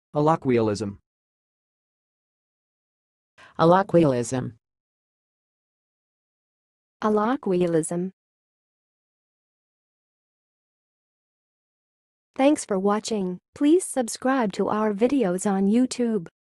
Alloquialism. Alloquialism. Alloquialism. Thanks for watching. Please subscribe to our videos on YouTube.